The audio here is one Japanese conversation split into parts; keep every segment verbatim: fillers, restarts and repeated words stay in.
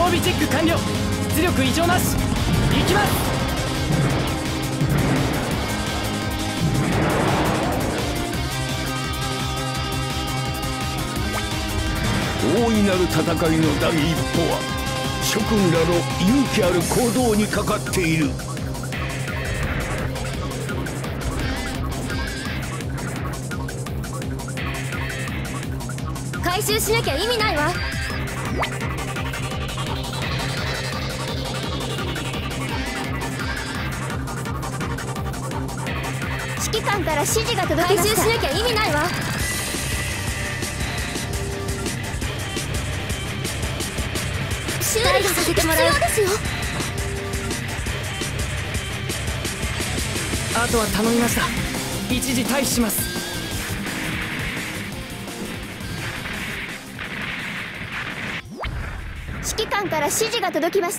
備チェック完了。出力異常なし。行きます。 大いなる戦いの第一歩は諸君らの勇気ある行動にかかっている。 回収しなきゃ意味ないわ。指揮官から指示が届きました。回収しなきゃ意味ないわ。修理がさせてもらう。必要ですよ。 あとは頼みました。一時退避します。 指揮官から指示が届きました。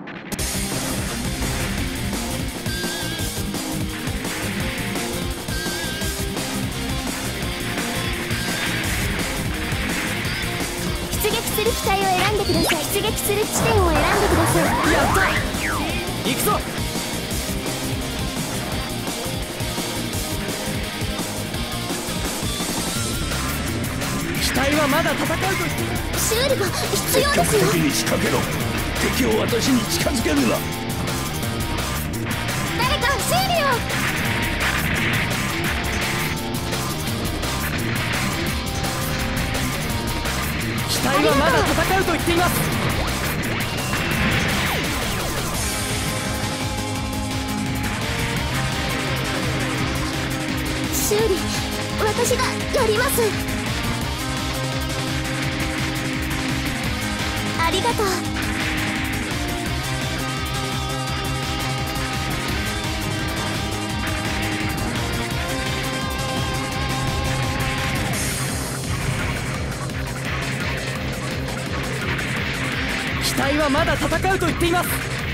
出撃する機体を選んでください。出撃する地点を選んでください。 やった。行くぞ。機体はまだ戦うと言っている。 修理が必要ですよ。 積極的に仕掛けろ。敵を私に近づけるな。 誰か修理を。 機体はまだ戦うと言っています。 修理私がやります。ありがとう。 機体はまだ戦うと言っています。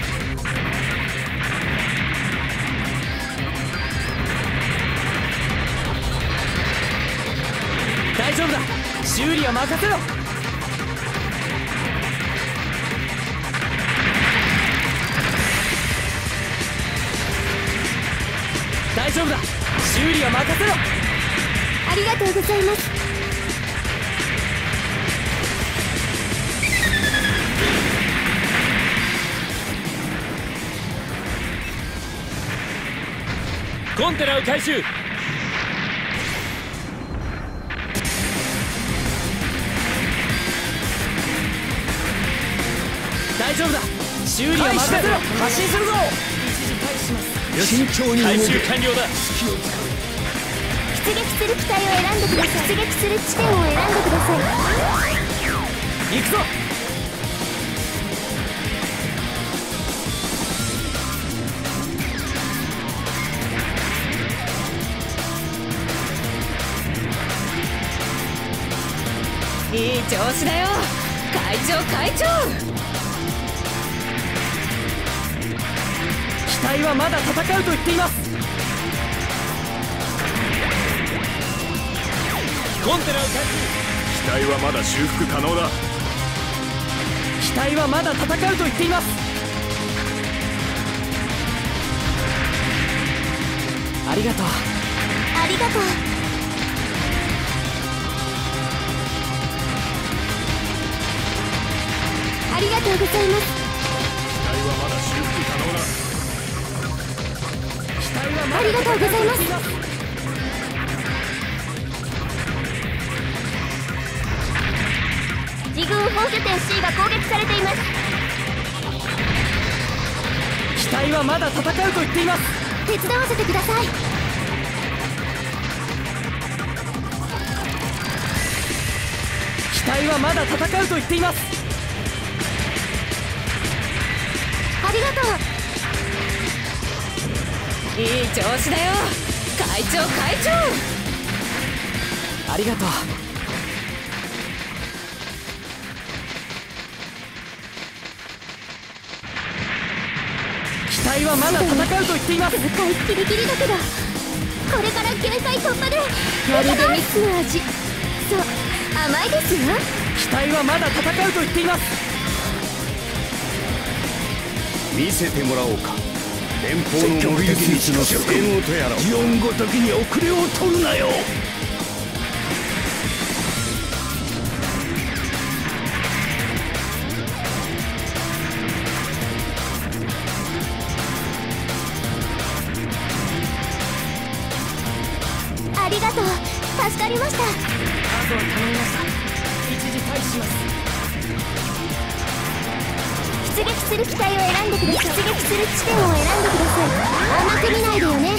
大丈夫だ。修理は任せろ。大丈夫だ。修理は任せろ。 ありがとうございます。 コンテナを回収。大丈夫だ。修理は任せろ。発進するぞ。一時退避します。 慎重に回収完了だ。 出撃する機体を選んでください。出撃する地点を選んでください。 行くぞ。いい調子だよ会長会長。機体はまだ戦うと言っています。コンテナを回収。 機体はまだ修復可能だ。 機体はまだ戦うと言っています。ありがとう。 ありがとう。ありがとうございます。 機体はまだ修復可能だ。 機体はまだありがとうございます。自軍本拠点 C が攻撃されています。 機体はまだ戦うと言っています。 手伝わせてください。 機体はまだ戦うと言っています。 ありがとう。 いい調子だよ会長会長。ありがとう。機体はまだ戦うと言っています。 戦いギリギリだけどこれから限界突破でまるで蜜の味。そう甘いですよ。 機体はまだ戦うと言っています。 見せてもらおうか。連邦のモビルスーツの性能とやらを。ジオンごときに遅れを取るなよ。 ありがとう、助かりました。 あとは頼みました。一時退避します。 出撃する機体を選んでください。出撃する地点を選んでください。甘く見ないでよね。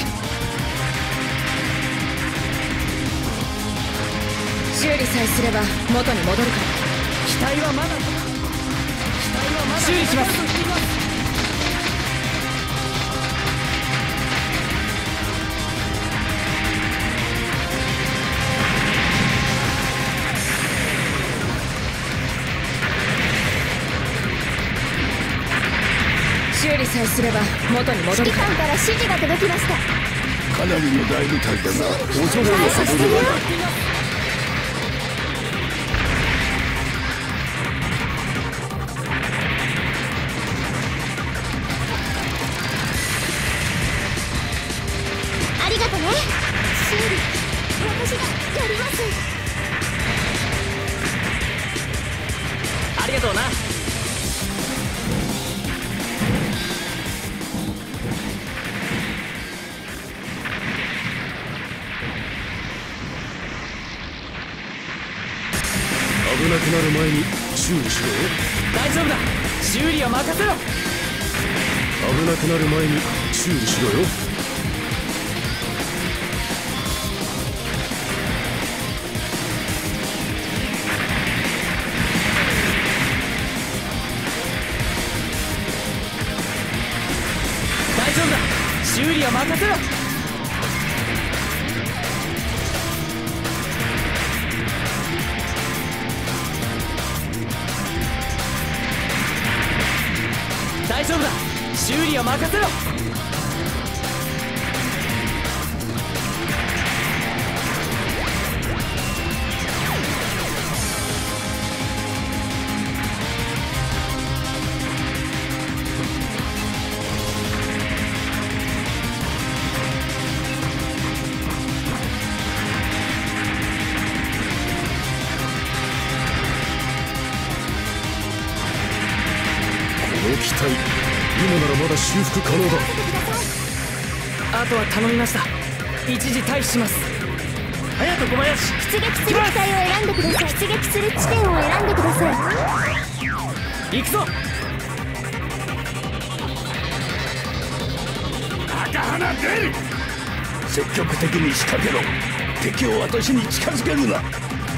修理さえすれば元に戻るから。機体はまだ機体はまだ修理します。修理さえすれば元に戻るから。 指揮官から指示が届きました。 かなりの大部隊だが恐れ感謝してるよ。ありがとね。修理私がやります。 ありがとうな。 危なくなる前に修理しろよ。 大丈夫だ、修理は任せろ。 危なくなる前に修理しろよ。 大丈夫だ、修理は任せろ。大丈夫だ、修理は任せろ。 この機体、今ならまだ修復可能だ。 あとは頼みました。一時退避します。隼人小林、 出撃する機体を選んでください。出撃する地点を選んでください。 行くぞ。 赤花出る。積極的に仕掛けろ。敵を私に近づけるな。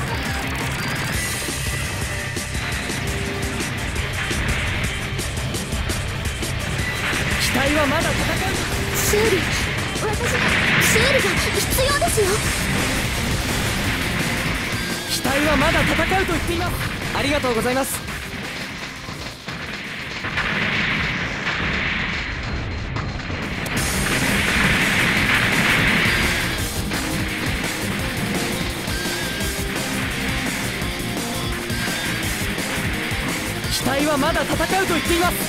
機体はまだ戦う。 修理私が修理が必要ですよ。 機体はまだ戦うと言っています。ありがとうございます。機体はまだ戦うと言っています。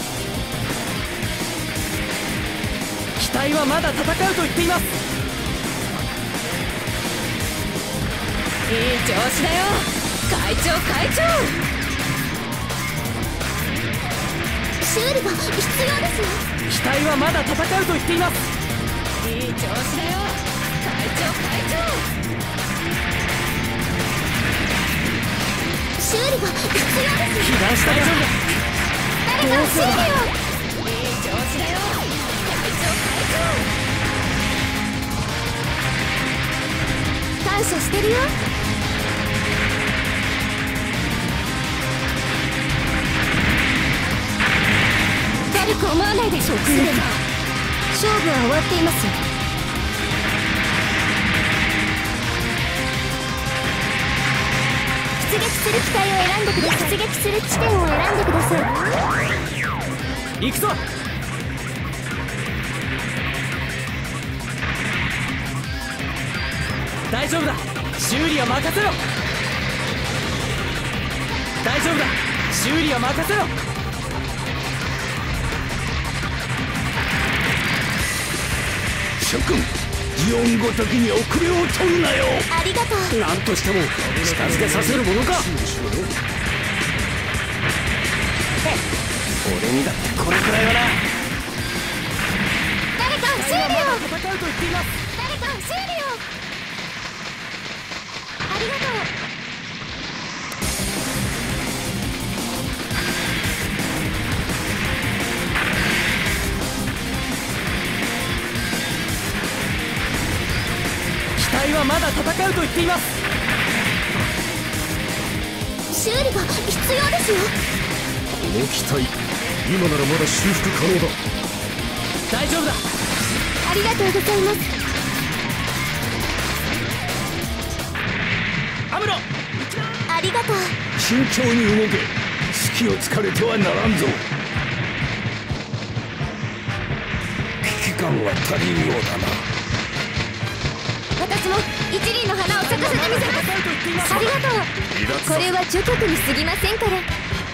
機体はまだ戦うと言っています。いい調子だよ、会長会長。 修理が必要ですよ。 機体はまだ戦うと言っています。いい調子だよ、会長会長。 修理が必要ですよ。 被弾したよ。 誰か修理を。 いい調子だよ、会長会長。 感謝してるよ。悪く思わないでしょう。すでに勝負は終わっていますよ。出撃する機体を選んでください。出撃する地点を選んでください。 行くぞ。大丈夫だ、修理は任せろ。大丈夫だ、修理は任せろ。 諸君、ジオンごときに遅れを取るなよ。 ありがとう。 何としても近づけさせるものか。俺にだってこれくらいはな。 誰か修理を。 戦うと言っています。 誰か修理を。ありがとう。 機体はまだ戦うと言っています。 修理が必要ですよ。 この機体、今ならまだ修復可能だ。 大丈夫だ。 ありがとうございます。 アムロ、 ありがとう。 慎重に動け。隙を突かれてはならんぞ。危機感は足りんようだな。 私も一輪の花を咲かせてみせます。ありがとう。これは除却に過ぎませんから。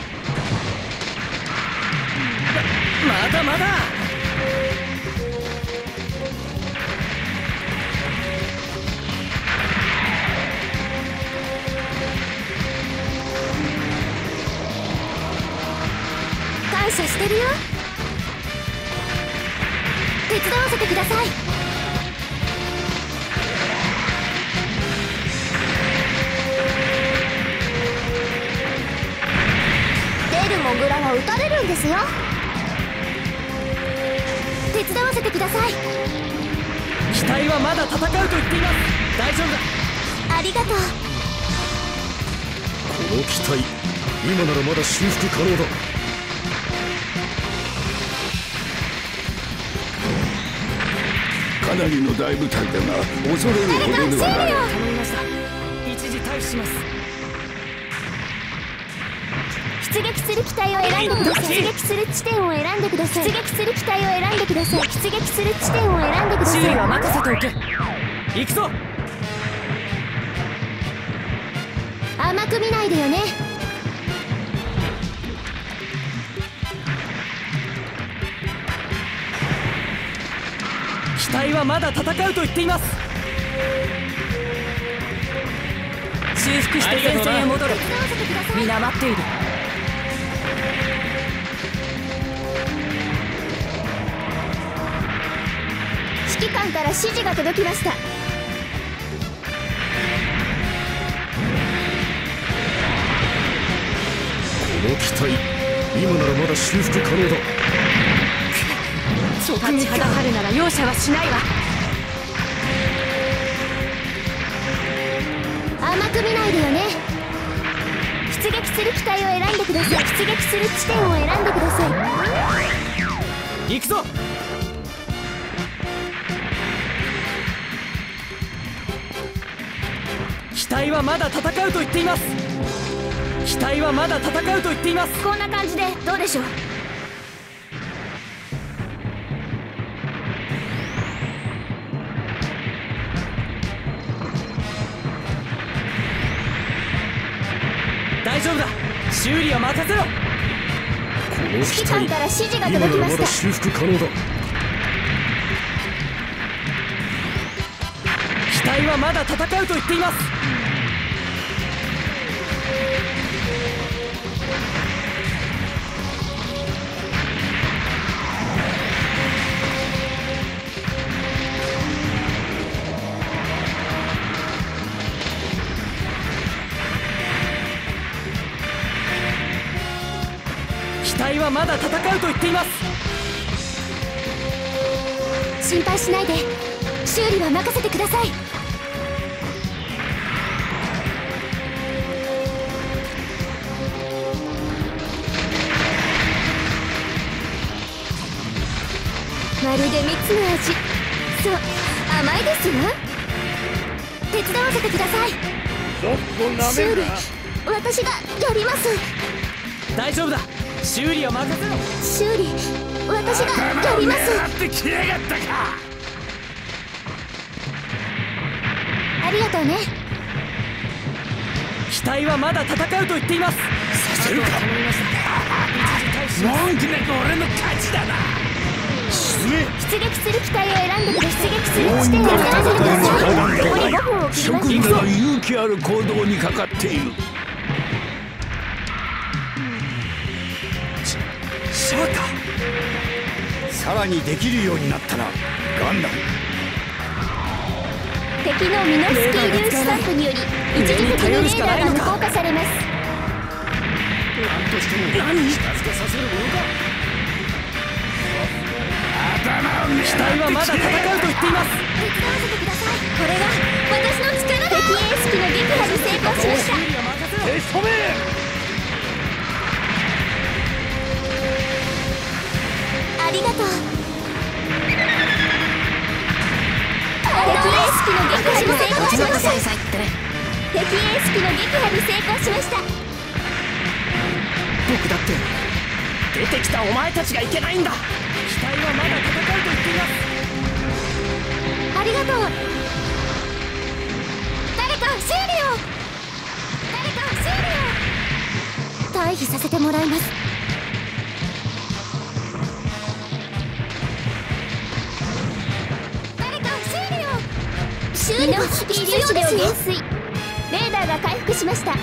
まだまだ。 感謝してるよ。手伝わせてください。出るモグラは撃たれるんですよ。手伝わせてください。 機体はまだ戦うと言っています。大丈夫だ。 ありがとう。 この機体、今ならまだ修復可能だ。 かなりの大部隊だが恐れるほどではない。 頼みました。一時退避します。 出撃する機体を選んでください。出撃する地点を選んでください。出撃する機体を選んでください。出撃する地点を選んでください。 修理は任せておけ。行くぞ。 甘く見ないでよね。 機体はまだ戦うと言っています。修復して前線へ戻る。皆待っている。 指揮官から指示が届きました。 この機体、今ならまだ修復可能だ。 立ちはだかるなら容赦はしないわ。 甘く見ないでよね。出撃する機体を選んでください。出撃する地点を選んでください。 行くぞ。機体はまだ戦うと言っています。機体はまだ戦うと言っています。 こんな感じでどうでしょう。 大丈夫だ。修理は任せろ。 この指機体、 揮官から指示が今な届きました。 らまだ修復可能だ。 機体はまだ戦うと言っています。機体はまだ戦うと言っています。 心配しないで。修理は任せてください。まるで蜜の味。そう、甘いですわ。手伝わせてください。 ちょっとな修理、私がやります。 大丈夫だ。修理は任せろ。 修理、私がやります。 ってきやがったか。 ありがとうね。 機体はまだ戦うと言っています。 させるか。 頼みました。一時退避します。 文句なく俺の勝ちだな。 出撃する機体を選んでください。出撃する地点を選んでください。残りごふんを切り諸ま君らの勇気ある行動にかかっている。 シャーか。さらにできるようになったらガンダム。 敵のミノフスキー粒子スタンプにより一時的にレーダーが無効化されます。 何としても何近づけさせるものか。頭を狙って機体はまだ戦うと言っています。 手伝わせてください。これが私の力だ。敵エース機の撃破に成功しました。 手染め。 ありがとう。敵エース機の撃破に成功しました。敵エース機の撃破に成功しました。 僕だって出てきたお前たちがいけないんだ。機体はまだ戦うと言っています。 ありがとう。誰か修理を。誰か修理を。退避させてもらいます。誰か修理を。修理のスピード量減衰。レーダーが回復しました。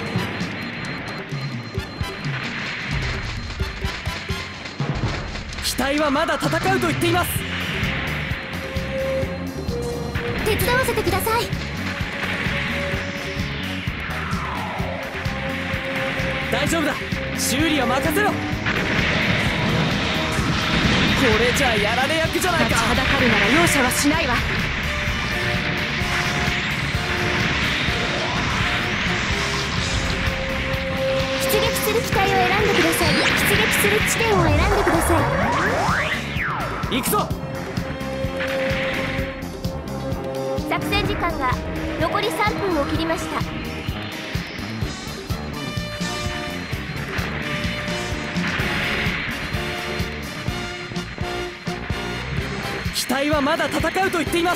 機体はまだ戦うと言っています。 手伝わせてください。 大丈夫だ、修理は任せろ。これじゃあやられ役じゃないか。立ちはだかるなら容赦はしないわ。 出撃する機体を選んでください。出撃する地点を選んでください。 行くぞ。 作戦時間が残りさんぷんを切りました。 機体はまだ戦うと言っています。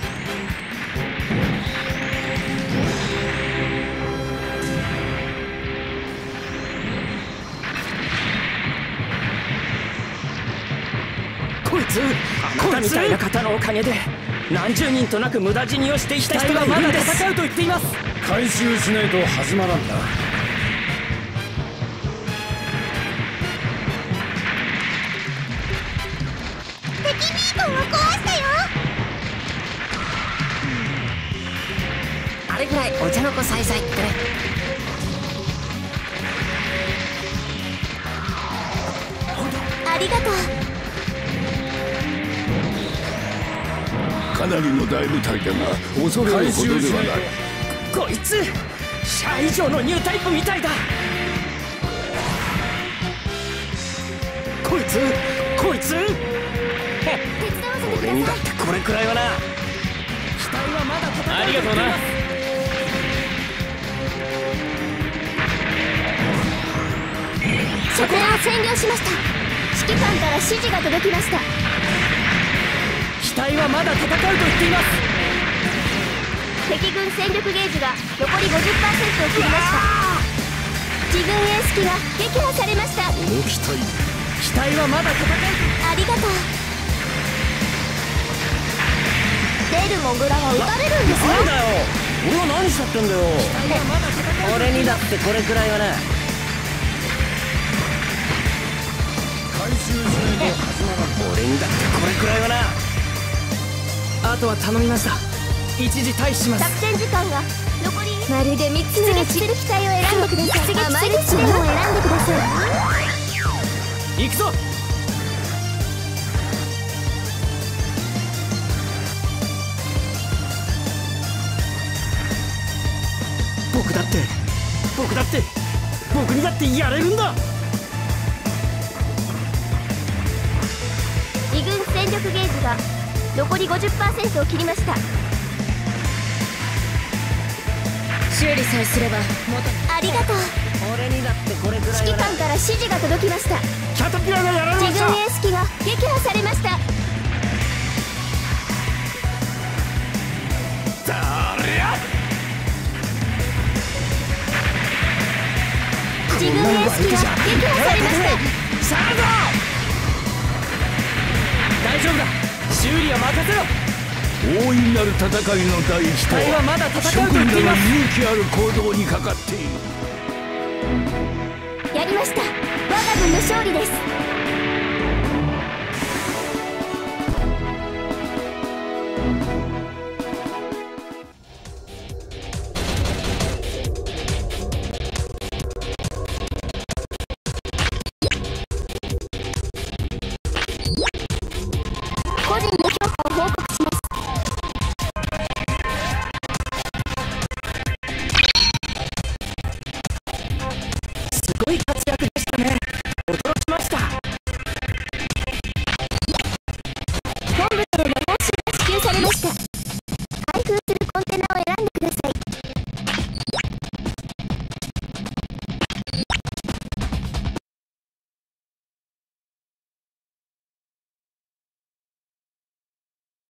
こいつあなたみたいな方のおかげで何十人となく無駄死にをしていた人がいるんです。機体はまだ戦うと言っています。 回収しないと始まらんだ。 敵ビーコンを壊したよ。 あれくらいお茶の子さいさいってね。 ありがとう。 かなりの大部隊だが恐れるほどではない。 こいつシャア以上のニュータイプみたいだ。こいつこいつ手伝わせてく俺にだださい。 ってこれくらいはな。機体はまだ戦うと言っています。ありがとうな。 拠点を占領しました。指揮官から指示が届きました。 機体はまだ戦うと言っています。 敵軍戦力ゲージが残り ごじゅっパーセント を切りました。自軍エース機が撃破されました。 この機体機体はまだ戦う。 ありがとう。出るモグラは撃たれるんですよ。 なんだよ、俺は何しちゃってんだよ。俺にだってこれくらいはな。 回収しないと始まらん。 俺にだってこれくらいはな。 あとは頼みました。一時退避します。 作戦時間が残りまるでみっつのうち出撃する機体を選んでください。出撃する地点を選んでください。 行くぞ。僕だって僕だって僕にだってやれるんだ。 二軍戦力ゲージが残り ごじゅっパーセント を切りました。 修理さえすればありがとう。 俺にだってこれくらいはな。 指揮官から指示が届きました。 キャタピラがやられました。 自軍エース機が撃破されました。 誰や。 自軍エース機が撃破されました。 さあぞ。大大丈夫だ。修理は任せろ。 大いなる戦いの第一歩機体はまだ戦うと諸君らの言っています。 勇気ある行動にかかっている。 やりました。我が軍の勝利です。